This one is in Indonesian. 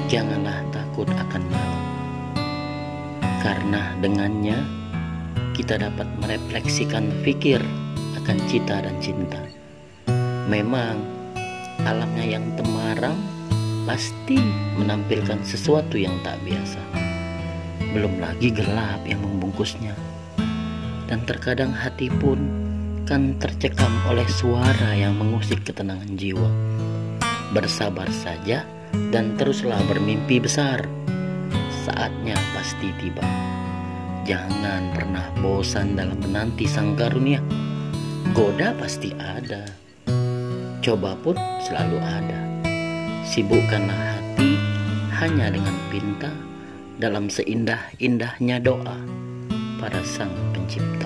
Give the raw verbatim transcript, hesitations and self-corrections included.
Janganlah takut akan malam, karena dengannya kita dapat merefleksikan pikir akan cita dan cinta. Memang alamnya yang temaram pasti menampilkan sesuatu yang tak biasa. Belum lagi gelap yang membungkusnya. Dan terkadang hati pun kan tercekam oleh suara yang mengusik ketenangan jiwa. Bersabar saja dan teruslah bermimpi besar. Saatnya pasti tiba. Jangan pernah bosan dalam menanti sang karunia. Goda pasti ada, coba pun selalu ada. Sibukkanlah hati hanya dengan pinta dalam seindah-indahnya doa para sang pencipta.